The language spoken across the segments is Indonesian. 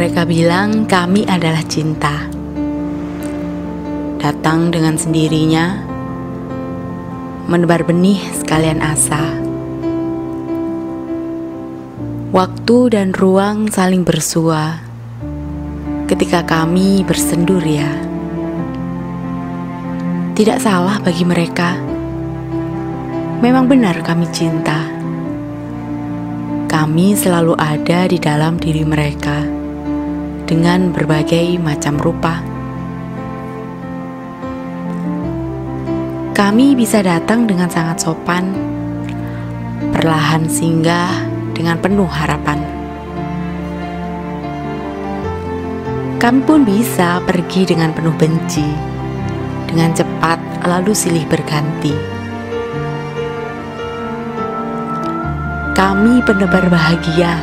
Mereka bilang kami adalah cinta. Datang dengan sendirinya, menebar benih sekalian asa. Waktu dan ruang saling bersua ketika kami bersendur ya. Tidak salah bagi mereka. Memang benar kami cinta. Kami selalu ada di dalam diri mereka dengan berbagai macam rupa. Kami bisa datang dengan sangat sopan, perlahan singgah dengan penuh harapan. Kami pun bisa pergi dengan penuh benci, dengan cepat lalu silih berganti. Kami penebar bahagia,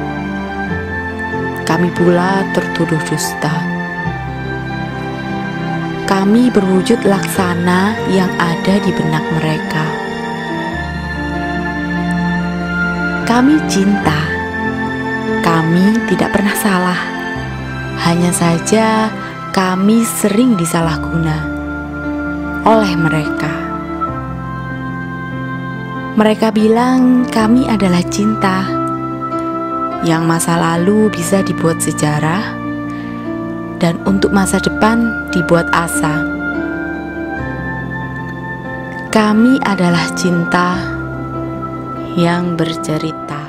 kami pula tertuduh dusta. Kami berwujud laksana yang ada di benak mereka. Kami cinta, kami tidak pernah salah. Hanya saja kami sering disalahguna oleh mereka. Mereka bilang kami adalah cinta, yang masa lalu bisa dibuat sejarah, dan untuk masa depan dibuat asa. Kami adalah cinta yang bercerita.